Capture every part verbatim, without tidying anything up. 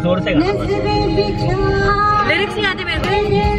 जोर से गाना। लिरिक्स नहीं आते मेरे को।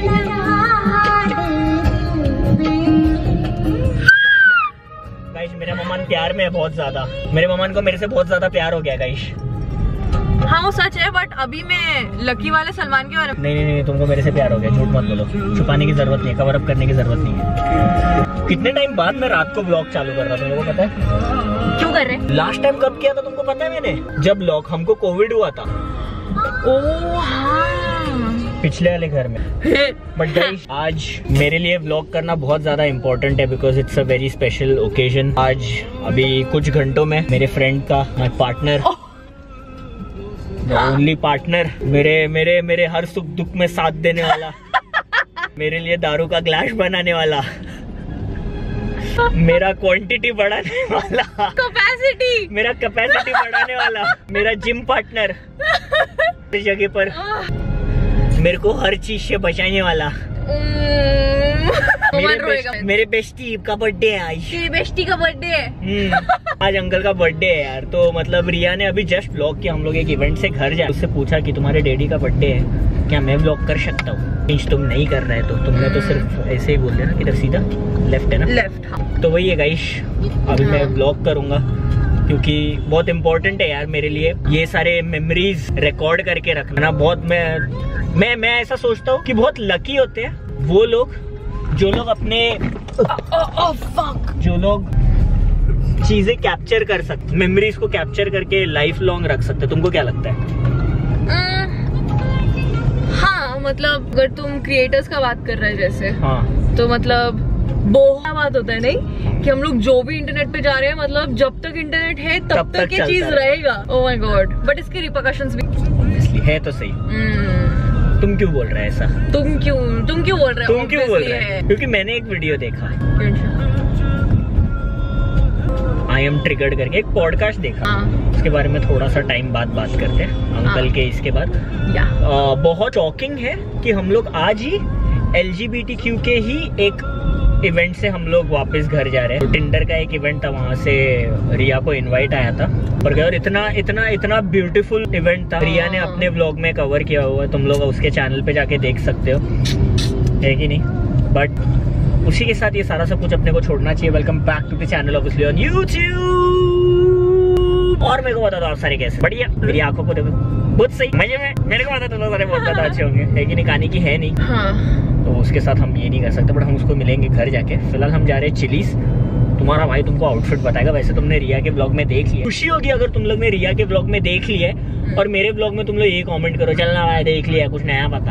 गाइस मेरा ममान प्यार में है बहुत ज्यादा, मेरे ममान को मेरे से बहुत ज्यादा प्यार हो गया गाइस। हाँ वो सच है, बट अभी मैं लकी वाले सलमान के बारे में। नहीं नहीं नहीं, तुमको मेरे से प्यार हो गया, झूठ मत बोलो, छुपाने की जरूरत नहीं है, कवर अप करने की जरूरत नहीं है। कितने टाइम बाद मैं रात को ब्लॉग चालू कर रहा था, तुमको पता है? क्यों कर रहे? लास्ट टाइम कब किया था तुमको पता है? मैंने जब ब्लॉग, हमको कोविड हुआ था। ओह हाँ, पिछले वाले घर में। बट गाइस आज मेरे लिए व्लॉग करना बहुत ज्यादा इम्पोर्टेंट है, because it's a very special occasion. आज अभी कुछ घंटों में मेरे फ्रेंड का, माय पार्टनर, ओनली पार्टनर, मेरे मेरे मेरे हर सुख दुख में साथ देने वाला, मेरे लिए दारू का ग्लास बनाने वाला, मेरा क्वांटिटी बढ़ाने वाला, कैपेसिटी, मेरा कैपेसिटी बढ़ाने वाला, मेरा जिम पार्टनर, इस जगह पर मेरे को हर चीज से बचाने वाला, मेरे बेस्ट, मेरे बेस्टी का बर्थडे है आज। तेरी बेस्टी का बर्थडे है आज अंकल का बर्थडे है यार। तो मतलब रिया ने अभी जस्ट व्लॉग किया, हम लोग एक इवेंट से घर जाए, उससे पूछा कि तुम्हारे डैडी का बर्थडे है, क्या मैं व्लॉग कर सकता हूँ? तुम नहीं कर रहे तो तुमने तो सिर्फ ऐसे ही बोल दिया ना, किधर सीधा लेफ्ट है ना? लेफ्ट हाँ। तो वही है गाइस, अभी मैं व्लॉग करूंगा क्योंकि बहुत इम्पोर्टेंट है यार मेरे लिए, ये सारे मेमोरीज रिकॉर्ड करके रखना बहुत। मैं मैं मैं ऐसा सोचता हूँ कि बहुत लकी होते हैं वो लोग जो लोग अपने जो लोग चीजें कैप्चर कर सकते, मेमोरीज को कैप्चर करके लाइफ लॉन्ग रख सकते। तुमको क्या लगता है? हाँ मतलब अगर तुम क्रिएटर्स का बात कर रहे हैं जैसे, हाँ तो मतलब बहुत बात होता है नहीं कि हम लोग जो भी इंटरनेट पे जा रहे हैं, मतलब जब तक इंटरनेट है तब, तब तक ये चीज रहेगा। ओह माय गॉड, बट इसके रिपरकशंस भी इसलिए है तो सही। तुम क्यों बोल रहे हैं ऐसा? तुम क्यों तुम क्यों बोल रहे हो? तुम क्यों बोल रहे हैं? क्योंकि मैंने एक वीडियो देखा, आई एम ट्रिगर्ड करके एक पॉडकास्ट देखा। हाँ। उसके बारे में थोड़ा सा टाइम बाद बात करते हैं अंकल के इसके बाद। आ, बहुत शॉकिंग है कि हम लोग आज ही L G B T Q के ही एक इवेंट से हम लोग वापस घर जा रहे हैं। टिंडर का एक इवेंट था, वहाँ से रिया को इनवाइट आया था और गए, और इतना इतना इतना ब्यूटीफुल इवेंट था। रिया ने अपने ब्लॉग में कवर किया हुआ है, तुम लोग उसके चैनल पे जाके देख सकते हो, है कि नहीं? बट उसी के साथ ये सारा सब कुछ अपने को छोड़ना चाहिए। Welcome back to the channel obviously on YouTube. और मेरे को बता दो आप सारे कैसे? बढ़िया, मेरी आंखों को देखो, बहुत सही मजे में। मेरे को पता तुम सारे बहुत ज्यादा अच्छे होंगे, है कि नहीं? कहानी की है नहीं हाँ। तो उसके साथ हम ये नहीं कर सकते, बट हम उसको मिलेंगे घर जाके। फिलहाल हम जा रहे हैं चिलीज। तुम्हारा भाई तुमको आउटफिट बताएगा, वैसे तुमने रिया के ब्लॉग में देख लिया। खुशी होगी अगर तुम लोग ने रिया के ब्लॉग में देख लिया है और मेरे ब्लॉग में तुम लोग ये कमेंट करो, चलना भाई देख लिया, कुछ नया पता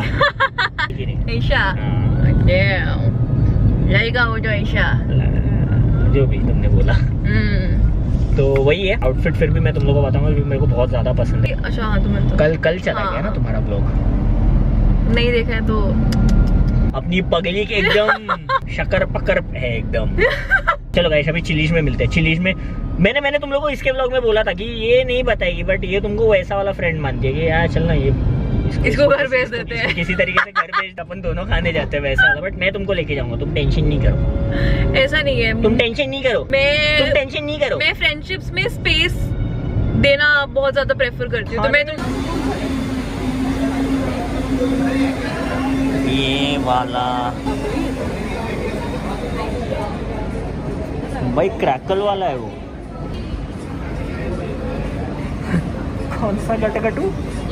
हो जो ईशा जो भी तुमने बोला। तो वही है आउटफिट, फिर भी मैं तुम लोगों को बताऊंगा क्योंकि मेरे को बहुत ज्यादा पसंद है। अच्छा हाँ, तुम्हें तो कल कल चला हाँ। गया ना तुम्हारा ब्लॉग? नहीं देखा है तो अपनी पगली के एकदम शकर पकर है एकदम। चलो गाइस अभी चिलीज में मिलते हैं। चिलीज में मैंने मैंने तुम लोगों को इसके ब्लॉग में बोला था कि ये नहीं बताएगी, बट ये तुमको वैसा वाला फ्रेंड मानती है कि यार चलना ये इसको, इसको घर भेज देते हैं, किसी तरीके से घर भेज, अपन दोनों खाने जाते हैं वैसा वाला। बट मैं तुमको लेके जाऊंगा, तुम टेंशन नहीं करो। ऐसा नहीं है, तुम टेंशन नहीं करो, मैं तुम टेंशन नहीं करो। मैं फ्रेंडशिप्स में स्पेस देना बहुत ज्यादा प्रेफर करती हूँ। तो मैं तुम ये वाला भाई क्रैकल वाला है वो। कौन सा गटगटू?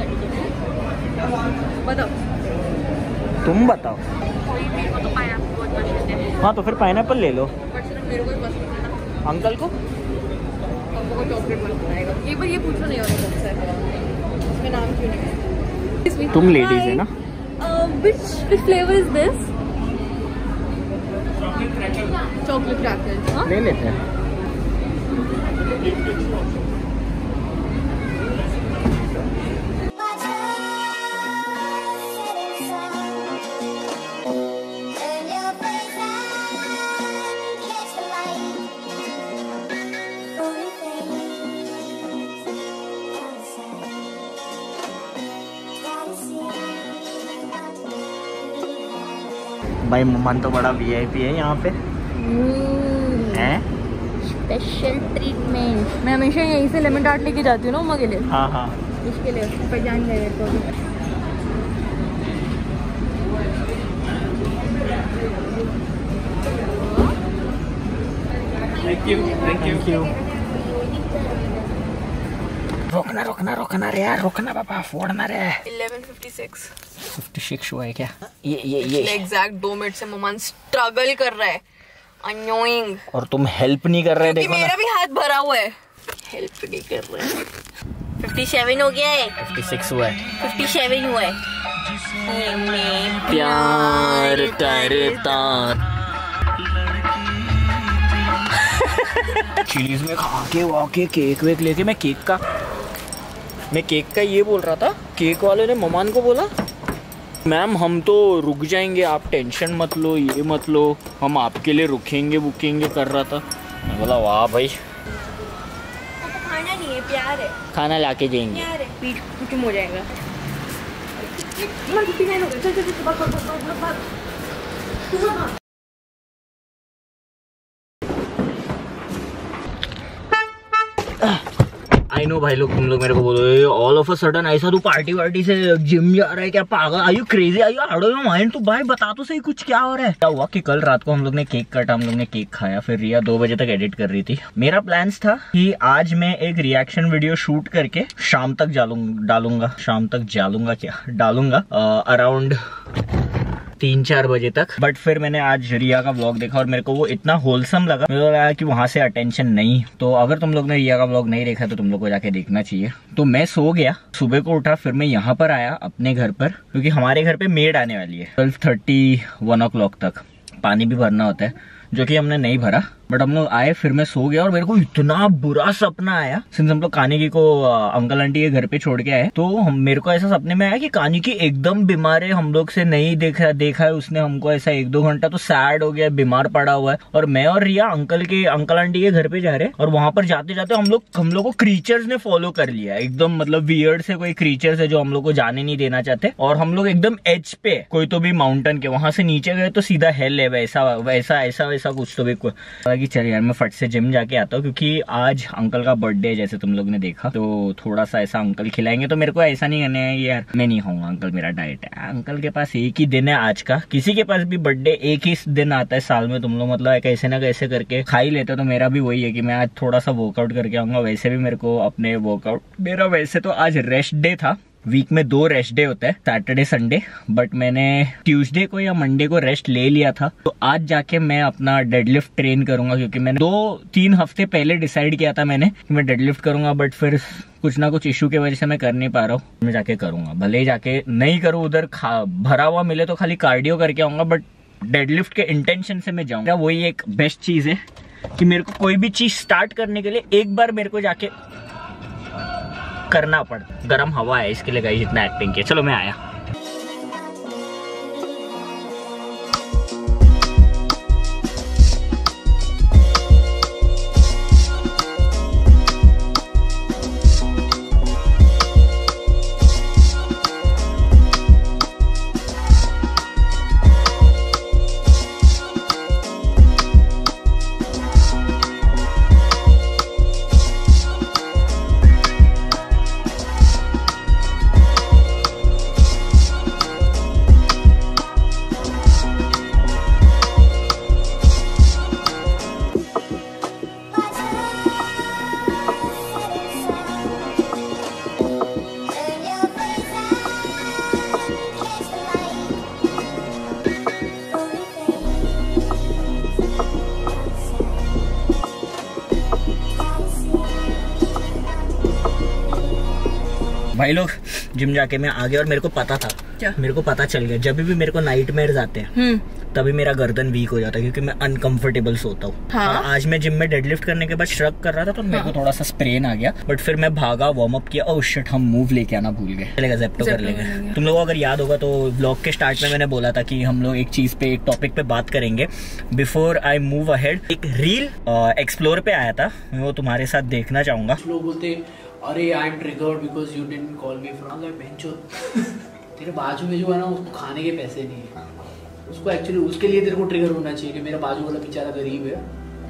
बताओ, तुम बताओ। तो पाइनएप्पल बहुत पसंद है। हाँ तो फिर पाइनएप्पल ले लो। बट सिर्फ मेरे को ही पसंद है। अंकल को? अंकल को चॉकलेट पसंद आएगा। ये पर ये पूछना नहीं होगा कौन सा है, इसमें नाम क्यों नहीं है? तुम लेडीज है ना? Which which flavor is this? Chocolate crackers. हाँ? ले लेते हैं। भाई ममान तो बड़ा वी आई पी है यहाँ पे। हैं? Special treatment. मैं हमेशा यहीं से लेमन टार्ट लेके जाती हूँ ना मम्मा के लिए। हाँ हाँ इसके लिए पहचान गए तो थैंक यू थैंक यू। रोकना रोकना रोकना रे यार, रोकना बाबा, फोड़ना रे। Eleven fifty six fifty six हुआ है क्या? ये ये ये एग्जैक्ट दो मिनट से ममान स्ट्रगल कर रहा है, अनोइंग। और तुम हेल्प नहीं कर रहे, देखो मेरा भी हाथ भरा हुआ है, हेल्प नहीं कर रहे। फिफ्टी सेवन हो गया है, फिफ्टी सिक्स हुआ है, फिफ्टी सेवन हुआ है। प्यार करता चीज में खा के वाके केक वेक लेके, मैं केक का मैं केक का ये बोल रहा था, केक वाले ने ममान को बोला मैम हम तो रुक जाएंगे, आप टेंशन मत लो, ये मत लो, हम आपके लिए रुकेंगे बुकेंगे कर रहा था। मैं बोला वाह भाई, खाना नहीं है, प्यार है, खाना लाके देंगे, प्यार है, पीठ कुछ हो जाएगा। आई नो भाई लोग, तुम लोग मेरे को बोलो ऑल ऑफ अ सडन ऐसा तू पार्टी वार्टी से जिम जा रहा है क्या, पागल, are you crazy, are you out of your mind? तो भाई बता तो सही कुछ क्या हो रहा है। क्या हुआ कि कल रात को हम लोग ने केक काटा, हम लोग ने केक खाया, फिर रिया दो बजे तक एडिट कर रही थी। मेरा प्लान्स था कि आज मैं एक रिएक्शन वीडियो शूट करके शाम तक डालूंगा, शाम तक डालूंगा क्या डालूंगा अराउंड तीन चार बजे तक। बट फिर मैंने आज रिया का व्लॉग देखा और मेरे को वो इतना होलसम लगा, मुझे लगा कि वहां से अटेंशन नहीं। तो अगर तुम लोग ने रिया का व्लॉग नहीं देखा तो तुम लोग को जाके देखना चाहिए। तो मैं सो गया, सुबह को उठा, फिर मैं यहाँ पर आया अपने घर पर, क्योंकि हमारे घर पे मेड आने वाली है twelve thirty one o'clock तक। पानी भी भरना होता है, जो कि हमने नहीं भरा, बट हम लोग आए, फिर मैं सो गया और मेरे को इतना बुरा सपना आया। सिंस हम लोग कानिकी को अंकल आंटी के घर पे छोड़ के आए, तो हम मेरे को ऐसा सपने में आया कि कानिकी एकदम बीमार है, हम लोग से नहीं देखा देखा है उसने हमको ऐसा एक दो घंटा, तो सैड हो गया, बीमार पड़ा हुआ है। और मैं और रिया अंकल के अंकल आंटी के घर पे जा रहे हैं, और वहां पर जाते जाते हम लोग हम लोग को क्रीचर्स ने फॉलो कर लिया एकदम, मतलब वियर्ड से कोई क्रीचर्स है जो हम लोग को जाने नहीं देना चाहते। और हम लोग एकदम एज पे, कोई तो भी माउंटेन के, वहां से नीचे गए तो सीधा हेल है, वैसा वैसा ऐसा वैसा कुछ तो भी। कि चल यार मैं फट से जिम जाके आता हूँ, क्योंकि आज अंकल का बर्थडे है जैसे तुम लोग ने देखा, तो थोड़ा सा ऐसा अंकल खिलाएंगे। तो मेरे को ऐसा नहीं करना है यार मैं नहीं खाऊंगा, अंकल मेरा डाइट है। अंकल के पास एक ही दिन है आज का, किसी के पास भी बर्थडे एक ही दिन आता है साल में, तुम लोग मतलब कैसे ना कैसे करके खा ही लेते। तो मेरा भी वही है कि मैं आज थोड़ा सा वर्कआउट करके आऊंगा। वैसे भी मेरे को अपने वर्कआउट, मेरा वैसे तो आज रेस्ट डे था, वीक में दो रेस्ट डे होता है, सैटरडे संडे, बट मैंने ट्यूसडे को या मंडे को रेस्ट ले लिया था। तो आज जाके मैं अपना डेडलिफ्ट ट्रेन करूंगा, क्योंकि मैंने दो तीन हफ्ते पहले डिसाइड किया था मैंने कि मैं डेडलिफ्ट करूंगा, बट फिर कुछ ना कुछ इशू की वजह से मैं कर नहीं पा रहा हूँ। मैं जाके करूंगा, भले ही जाके नहीं करूँ, उधर भरा हुआ मिले तो खाली कार्डियो करके आऊंगा, बट डेडलिफ्ट के इंटेंशन से मैं जाऊंगा। वही एक बेस्ट चीज है कि मेरे को कोई भी चीज स्टार्ट करने के लिए एक बार मेरे को जाके करना पड़ता। गरम हवा है इसके लिए गाइस, इतना एक्टिंग किया। चलो मैं आया। भाई लोग जिम जाके मैं आ गया और मेरे को पता था, क्या? मेरे को पता चल गया, जब भी मेरे को नाइटमेयर्स आते हैं तभी मेरा गर्दन वीक हो जाता है, क्योंकि मैं अनकंफर्टेबल सोता हूँ। हाँ? और आज मैं जिम में डेडलिफ्ट करने के बाद श्रग कर रहा था, तो हाँ? मेरे को थोड़ा सा स्प्रेन आ गया, बट फिर मैं भागा, वार्म अप किया। ओह शिट, हम मूव लेके आना भूल गए। चलेगा, ज़ेप्टो कर लेंगे। तुम लोगों को अगर याद होगा तो व्लॉग के स्टार्ट में मैंने बोला था कि हम लोग एक चीज पे, एक टॉपिक पे बात करेंगे। बिफोर आई मूव अहेड, एक रील एक्सप्लोर पे आया था, मैं वो तुम्हारे साथ देखना चाहूंगा। लोग बोलते अरे I am triggered because you didn't call me from that बेंचो। तेरे बाजू में जो है ना उसको खाने के पैसे नहीं है, उसको एक्चुअली उसके लिए तेरे को ट्रिगर होना चाहिए कि मेरा बाजू वाला बेचारा गरीब है,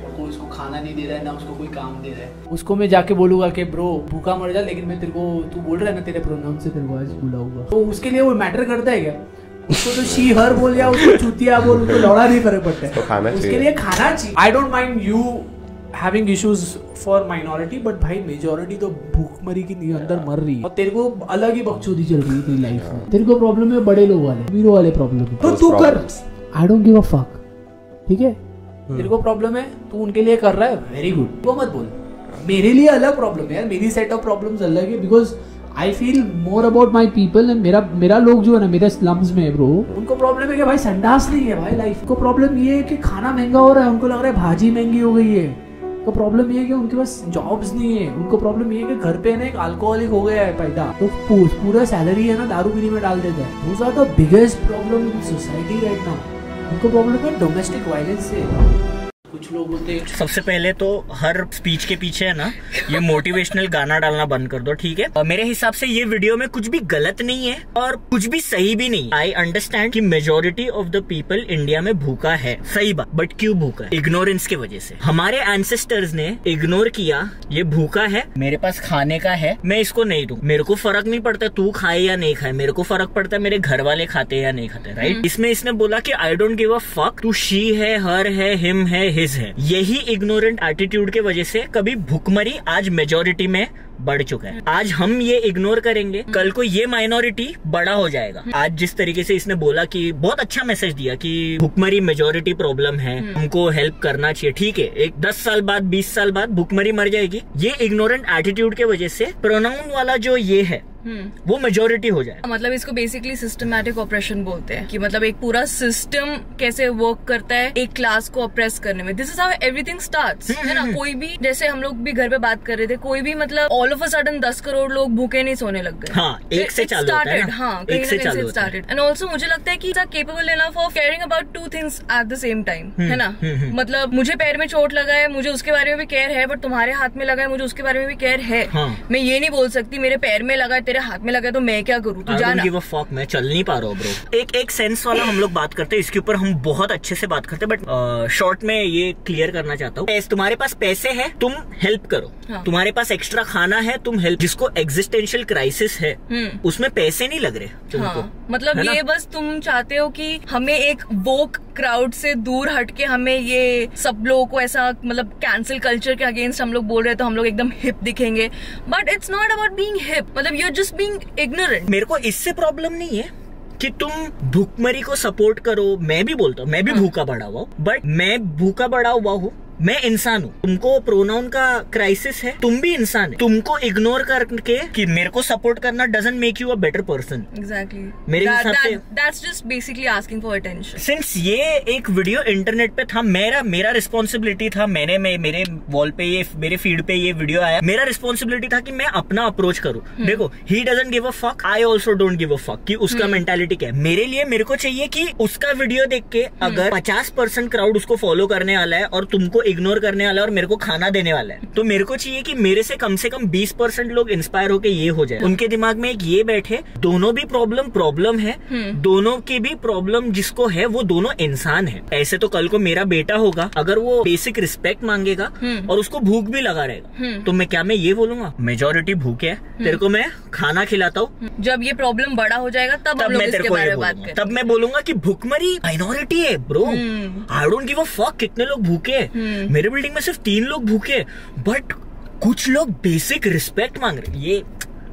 कोई उसको खाना नहीं दे रहा है ना उसको कोई काम दे रहा है, उसको मैं जाके बोलूंगा कि ब्रो भूखा मर जा, लेकिन मैं तेरे को तू बोल रहा है ना तेरे प्रोनाउन से तेरे को आज बुलाऊंगा, तो उसके लिए वो मैटर करता है क्या? उसको तो शी हर बोल या उसको चूतिया बोल, उसको लौड़ा नहीं फर्क पड़ता है, उसके लिए खाना चाहिए। I don't mind you having issues for minority, but भाई मेजोरिटी तो भूखमरी की अंदर मर रही है और तेरे को अलग ही बकचोदी चल रही है तेरी लाइफ में। तेरे को प्रॉब्लम है बड़े लोग वाले, वीरो वाले प्रॉब्लम है, तो तू कर, I don't give a fuck, ठीक है? तेरे को प्रॉब्लम है तू उनके लिए कर रहा है, वेरी गुड, वो मत बोल। मेरे लिए अलग प्रॉब्लम है यार, मेरी सेट ऑफ प्रॉब्लम्स अलग है, because I feel more about my people and मेरा मेरा लोग जो है ना मेरे स्लम्स में ब्रो, उनको प्रॉब्लम है कि भाई संडास नहीं है भाई लाइफ को, प्रॉब्लम ये है कि खाना महंगा हो रहा है, उनको लग रहा है भाजी महंगी हो गई है, उनको प्रॉब्लम ये है कि उनके पास जॉब्स नहीं है, उनको प्रॉब्लम ये है कि घर पे ना एक अल्कोहलिक हो गया है पैदा, तो पूरा सैलरी है ना दारू पीने में डाल देता है। Those are the biggest problem in society right now. उनको प्रॉब्लम है डोमेस्टिक वायलेंस से। कुछ लोग होते हैं, सबसे पहले तो हर स्पीच के पीछे है ना ये मोटिवेशनल गाना डालना बंद कर दो, ठीक है? और मेरे हिसाब से ये वीडियो में कुछ भी गलत नहीं है और कुछ भी सही भी नहीं। आई अंडरस्टैंड कि majority of the people India में भूखा है, सही बात, बट क्यों भूखा है? इग्नोरेंस की वजह से। हमारे एंसेस्टर्स ने इग्नोर किया, ये भूखा है, मेरे पास खाने का है, मैं इसको नहीं दूं, मेरे को फर्क नहीं पड़ता तू खाए या नहीं खाए, मेरे को फर्क पड़ता है मेरे घर वाले खाते या नहीं खाते, राइट? इसमें इसने बोला कि I don't give a fuck, तू शी है, हर है, हिम है, हिज है। यही इग्नोरेंट एटीट्यूड के वजह से कभी भुखमरी आज मेजोरिटी में बढ़ चुका है। आज हम ये इग्नोर करेंगे, कल को ये माइनॉरिटी बड़ा हो जाएगा। आज जिस तरीके से इसने बोला कि बहुत अच्छा मैसेज दिया कि भुखमरी मेजोरिटी प्रॉब्लम है, हमको हेल्प करना चाहिए, ठीक है? एक दस साल बाद बीस साल बाद भुखमरी मर जाएगी। ये इग्नोरेंट एटीट्यूड के वजह से प्रोनाउन वाला जो ये है वो मेजोरिटी हो जाए। मतलब इसको बेसिकली सिस्टमैटिक ऑपरेशन बोलते हैं कि मतलब एक पूरा सिस्टम कैसे वर्क करता है एक क्लास को ऑप्रेस करने में। This is how everything starts, है ना? कोई भी, जैसे हम लोग भी घर पे बात कर रहे थे, कोई भी मतलब ऑल ऑफ अ सडन दस करोड़ लोग भूखे नहीं सोने लग गए। हाँ, एक से चालू होता है ना? हाँ, एक से चालू स्टार्टेड। एंड ऑल्सो मुझे लगता है कि capable enough of caring about two things at the same time, है ना? मतलब मुझे पैर में चोट लगा है, मुझे उसके बारे में भी केयर है, बट तुम्हारे हाथ में लगा है, मुझे उसके बारे में भी केयर है। मैं ये नहीं बोल सकती मेरे पैर में लगा है, तेरे हाथ में लगा है, तो मैं क्या करूँ, तू जाना। गिव अ फक, मैं चल नहीं पा रहा हूँ ब्रो। एक एक सेंस वाला हम लोग बात करते हैं, इसके ऊपर हम बहुत अच्छे से बात करते हैं, बट शॉर्ट में ये क्लियर करना चाहता हूँ। तुम्हारे पास पैसे है, तुम हेल्प करो। हाँ। तुम्हारे पास एक्स्ट्रा खाना है, तुम हेल्प। जिसको एग्जिस्टेंशियल क्राइसिस है उसमें पैसे नहीं लग रहे तुमको। हाँ। मतलब ये बस तुम चाहते हो कि हमें एक वोक क्राउड से दूर हटके हमें ये सब लोगों को ऐसा मतलब कैंसिल कल्चर के अगेंस्ट हम लोग बोल रहे हैं तो हम लोग एकदम हिप दिखेंगे, but it's not about being hip. मतलब you are just being ignorant. मेरे को इससे प्रॉब्लम नहीं है कि तुम भूखमरी को सपोर्ट करो, मैं भी बोलता हूँ, मैं भी भूखा बड़ा हुआ हूँ, बट मैं भूखा बड़ा हुआ हूँ, मैं इंसान हूँ। तुमको प्रोनाउन का क्राइसिस है, तुम भी इंसान है। तुमको इग्नोर करके कि मेरे को सपोर्ट करना doesn't make you a better person. Exactly, मेरे हिसाब से that's just basically asking for attention. Since ये एक वीडियो इंटरनेट पे था, मेरा मेरा रिस्पॉन्सिबिलिटी था, मैंने मैं, मेरे वॉल पे ये मेरे फीड पे ये वीडियो आया, मेरा रिस्पॉन्सिबिलिटी था कि मैं अपना अप्रोच करूँ। देखो, he doesn't give a fuck, I also don't give a fuck कि उसका मेंटालिटी क्या है। मेरे लिए मेरे को चाहिए कि उसका वीडियो देख के अगर पचास परसेंट क्राउड उसको फॉलो करने वाला है और तुमको इग्नोर करने वाला है और मेरे को खाना देने वाला है, तो मेरे को चाहिए कि मेरे से कम से कम बीस परसेंट लोग इंस्पायर होके ये हो जाए, उनके दिमाग में एक ये बैठे दोनों भी प्रॉब्लम प्रॉब्लम है, दोनों की भी प्रॉब्लम जिसको है वो दोनों इंसान है। ऐसे तो कल को मेरा बेटा होगा, अगर वो बेसिक रिस्पेक्ट मांगेगा और उसको भूख भी लगा रहेगा, तो मैं क्या मैं ये बोलूंगा मेजोरिटी भूखे है, तेरे को मैं खाना खिलाता हूँ। जब ये प्रॉब्लम बड़ा हो जाएगा तब तब मैं तेरे को ये बोलूंगा, तब मैं बोलूंगा कि भूखमरी माइनॉरिटी है bro, I don't give a fuck कितने लोग भूखे हैं। मेरे बिल्डिंग में सिर्फ तीन लोग भूखे, बट कुछ लोग बेसिक रिस्पेक्ट मांग रहे। ये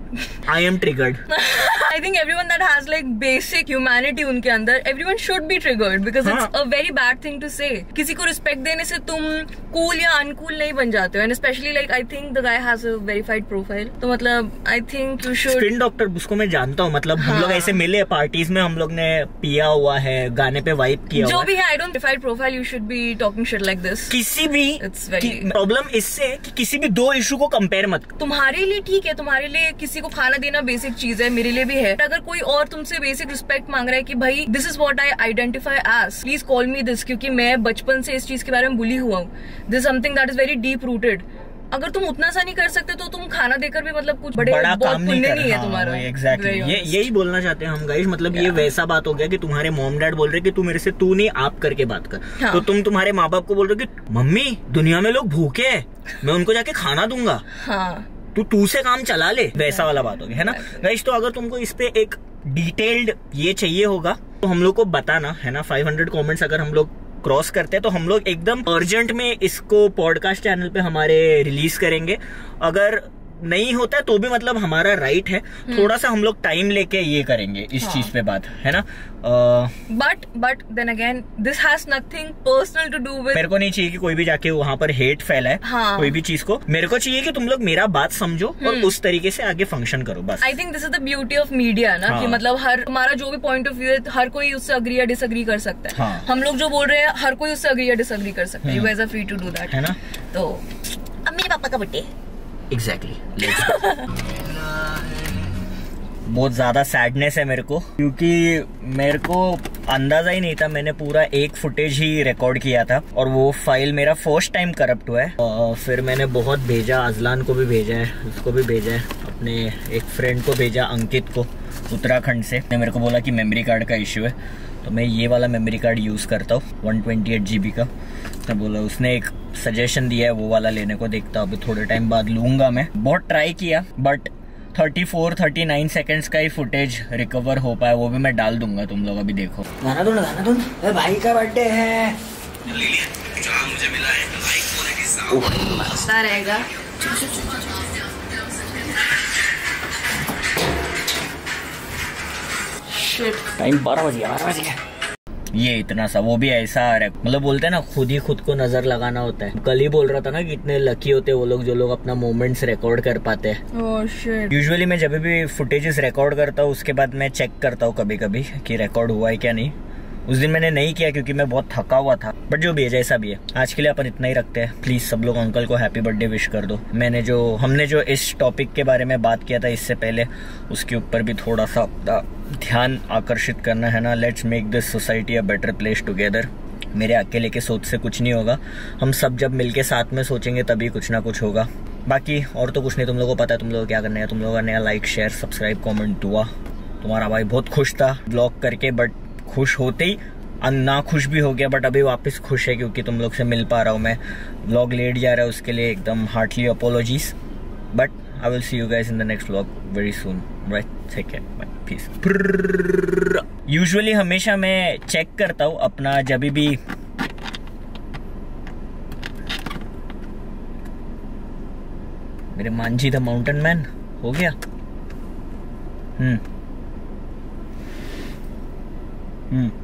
I am triggered. I think everyone that has like basic humanity उनके अंदर, everyone should be triggered because हाँ. it's a very bad thing to say. किसी को respect देने से तुम cool या uncool नहीं बन जाते हो, and especially like I think the guy has a verified profile. तो मतलब I think you should. Spin doctor उसको मैं जानता हूँ, मतलब हाँ. हम लोग ऐसे मिले पार्टीज में, हम लोग ने पिया हुआ है, गाने पे वाइब किया हुआ है। जो भी है, I don't verified profile you should be talking shit like this. किसी भी प्रॉब्लम इससे कि किसी भी दो इशू को कंपेयर मत। तुम्हारे लिए ठीक है, तुम्हारे लिए किसी को खाना देना बेसिक चीज है, मेरे लिए भी है। अगर कोई और तुमसे बेसिक रिस्पेक्ट मांग रहा है कि भाई this is what I identify as, please call me this, क्योंकि मैं बचपन से इस चीज के बारे में बुली हुआ हूँ, this something that is very deep rooted, अगर तुम उतना सा नहीं कर सकते तो तुम खाना देकर भी मतलब कुछ बड़े बड़ा काम नहीं, कर, नहीं है हाँ, तुम्हारा। एग्जैक्टली ये यही बोलना चाहते हैं हम गाइस। मतलब yeah. ये वैसा बात हो गया कि तुम्हारे मॉम डैड बोल रहे कि तू मेरे से तू नहीं आप करके बात कर, हाँ. तो तुम तुम्हारे माँ बाप को बोल रहे हो कि मम्मी दुनिया में लोग भूखे हैं, मैं उनको जाके खाना दूंगा, हाँ. तू तू से काम चला ले, वैसा वाला बात हो गया है ना गाइस। तो अगर तुमको इस पे एक डिटेल्ड ये चाहिए होगा तो हम लोग को बताना है ना। फाइव हंड्रेड कमेंट्स अगर हम लोग क्रॉस करते हैं तो हम लोग एकदम अर्जेंट में इसको पॉडकास्ट चैनल पे हमारे रिलीज करेंगे। अगर नहीं होता है तो भी मतलब हमारा राइट है, थोड़ा सा हम लोग टाइम लेके ये करेंगे इस हाँ. चीज पे बात है ना। But but then again this has nothing personal to do with, मेरे को नहीं चाहिए कि कोई भी जाके वहाँ पर हेट फैलाए हाँ. कोई भी चीज को। मेरे को चाहिए कि तुम लोग मेरा बात समझो और उस तरीके से आगे फंक्शन करो बस। I think this is the beauty of media ना हाँ. कि मतलब हर हमारा जो भी पॉइंट ऑफ व्यू है हर कोई उससे अग्री या डिसअग्री कर सकता है हाँ. हम लोग जो बोल रहे हैं हर कोई उससे अग्री या डिसअग्री कर सकता है। You guys are free to do that है ना। तो अब मेरे पापा का बर्थडे एग्जैक्टली बहुत ज्यादा सैडनेस है मेरे को, क्योंकि मेरे को अंदाजा ही नहीं था। मैंने पूरा एक फुटेज ही रिकॉर्ड किया था और वो फाइल मेरा फर्स्ट टाइम करप्ट हुआ है। और फिर मैंने बहुत भेजा, अजलान को भी भेजा है, उसको भी भेजा है, अपने एक फ्रेंड को भेजा अंकित को उत्तराखंड से। ने मेरे को बोला कि मेमोरी कार्ड का इश्यू है, तो मैं ये वाला मेमोरी कार्ड यूज़ करता हूँ one twenty eight G B का। तो बोला उसने एक सजेशन दिया है वो वाला लेने को, देखता अभी थोड़े टाइम बाद लूंगा मैं। बहुत ट्राई किया but thirty four thirty nine seconds का ही फुटेज रिकवर हो पाया, वो भी मैं डाल दूंगा, तुम लोग अभी देखो। गाना दो गाना दो, भाई का बर्थडे है, मुझे मिला है मस्त रहेगा। टाइम बारह बज गया, बारह बज गया। ये इतना सा, वो भी ऐसा आ रहा है, मतलब बोलते हैं ना खुद ही खुद को नजर लगाना होता है। कल ही बोल रहा था ना कि इतने लकी होते हैं वो लोग जो लोग अपना मोमेंट्स रिकॉर्ड कर पाते हैं। oh, shit. यूजुअली मैं जब भी फुटेजेस रिकॉर्ड करता हूँ उसके बाद मैं चेक करता हूँ कभी कभी कि रिकॉर्ड हुआ है क्या नहीं। उस दिन मैंने नहीं किया क्योंकि मैं बहुत थका हुआ था, बट जो भी है जैसा भी है आज के लिए अपन इतना ही रखते हैं। प्लीज सब लोग अंकल को हैप्पी बर्थडे विश कर दो। मैंने जो हमने जो इस टॉपिक के बारे में बात किया था इससे पहले, उसके ऊपर भी थोड़ा सा ध्यान आकर्षित करना है ना। Let's make this society a better place together. मेरे अकेले के सोच से कुछ नहीं होगा, हम सब जब मिलके साथ में सोचेंगे तभी कुछ ना कुछ होगा। बाकी और तो कुछ नहीं, तुम लोगों को पता है तुम लोग क्या करना है। तुम लोगों का नया लाइक शेयर सब्सक्राइब कमेंट दुआ। तुम्हारा भाई बहुत खुश था ब्लॉग करके, बट खुश होते ही ना खुश भी हो गया, बट अभी वापस खुश है क्योंकि तुम लोग से मिल पा रहा हूँ मैं। व्लॉग लेट जा रहा है उसके लिए एकदम heartly apologies, but I will see you guys in the next vlog very soon, right? Take care, bye, peace. Usually हमेशा मैं चेक करता हूँ अपना जब भी मेरे मांझी द माउंटेन मैन हो गया। हम्म हम्म